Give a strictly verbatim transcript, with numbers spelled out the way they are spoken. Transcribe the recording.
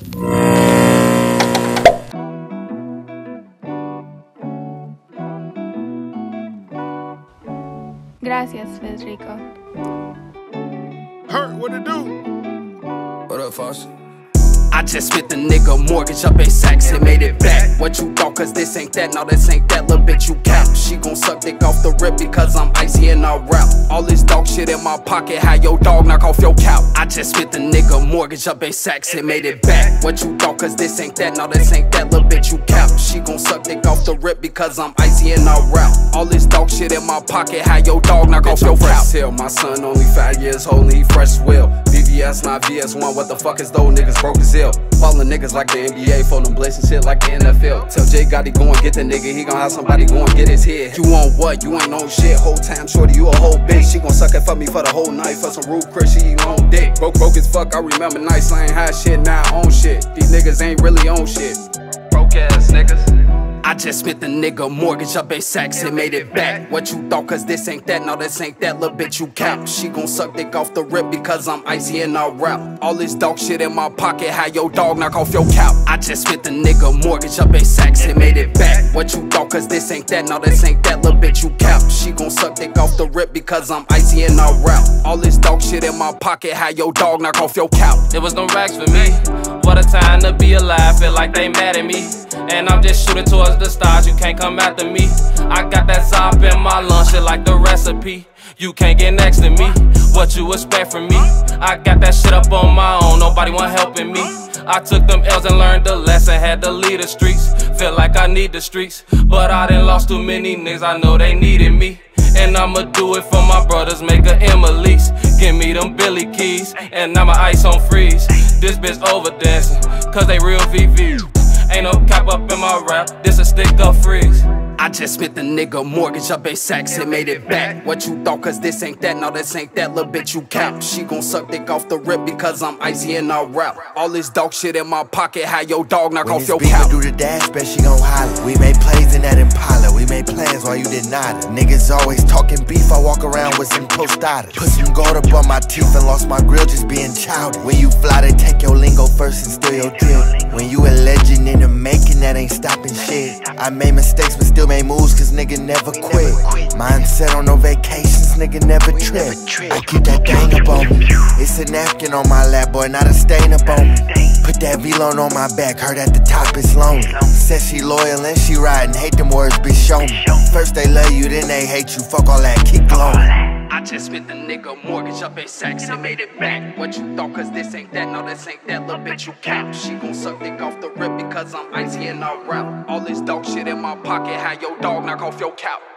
Gracias, Federico. Hurt, what it do? What up, Foster? I just spit the nigga mortgage up a sacks and made it back. What you thought, cause this ain't that, no this ain't that, little bitch you cap. She gon' suck dick off the rip because I'm icy and I rap. All this dog shit in my pocket, how your dog knock off your cow. I just spit the nigga mortgage up a sacks and made it back. What you thought, cause this ain't that, no this ain't that, little bitch you cap. She gon' suck dick off the rip because I'm icy and I rap. All this dog shit in my pocket, how your dog knock off your cow. Hill, my son only five years old and he fresh as well. V V S, not V S one, what the fuck is those niggas broke as hell? Ballin' niggas like the N B A, for them blazing shit like the N F L. Tell Jay Gotti go and get the nigga, he gon' have somebody go and get his head. You on what? You ain't on shit. Whole time shorty, you a whole bitch. She gon' suck it for me for the whole night. For some rude Chris, she eat on dick. Broke, broke as fuck, I remember nights I ain't high shit, now I own shit. These niggas ain't really on shit. Broke ass niggas. I just spit the nigga mortgage up a sacks and made it back. What you thought, cause this ain't that, no this ain't that, little bitch you cap. She gon' suck dick off the rip because I'm icy and I rap. All this dog shit in my pocket, how your dog knock off your cow. I just spit the nigga mortgage up a sacks and made it back. What you thought, cause this ain't that, no this ain't that, little bitch you cap. She gon' suck dick off the rip because I'm icy and I rap. All this dog shit in my pocket, how your dog knock off your cow. There was no racks for me. What a time to be alive, feel like they mad at me. And I'm just shooting towards the stars, you can't come after me. I got that sop in my lunch, shit like the recipe. You can't get next to me, what you expect from me? I got that shit up on my own, nobody want helping me. I took them L's and learned the lesson, had to lead the streets. Feel like I need the streets, but I done lost too many niggas, I know they needed me. And I'ma do it for my brothers, make a Emily's. Give me them Billy keys, and I'ma ice on freeze. This bitch over dancing, cause they real V V. Ain't no cap up in my rap, this a stick up freeze. I just spit the nigga mortgage up a sacks and made it back. What you thought, cause this ain't that, no this ain't that, little bitch you cap. She gon' suck dick off the rip because I'm icy and I rap. All this dog shit in my pocket, how your dog knock when off your cow. do the dash, bet she gon' holler. We made plays in that Impala, we made plans while you did not. Niggas always talking beef, I walk around with some tostadas. Put some gold up on my teeth and lost my grill just being childish. When you fly, they take your lingo first and steal your deal. When you a legend in the making, that ain't stopping shit. I made mistakes but still made moves cause nigga never quit. Mindset on no vacations, nigga never trip. I keep that thing up on me. It's a napkin on my lap, boy, not a stain up on me. Put that V-Lone on my back, heard at the top it's lonely. Says she loyal and she riding, hate them words, bitch, show me. First they love you, then they hate you, fuck all that, keep glowing. I just spit the nigga mortgage up a sacks and made it back. What you thought, cause this ain't that, no this ain't that, little bitch you cap. She gon' suck dick off the rip because I'm icy and I rap. All this dog shit in my pocket, how your dog knock off your cow.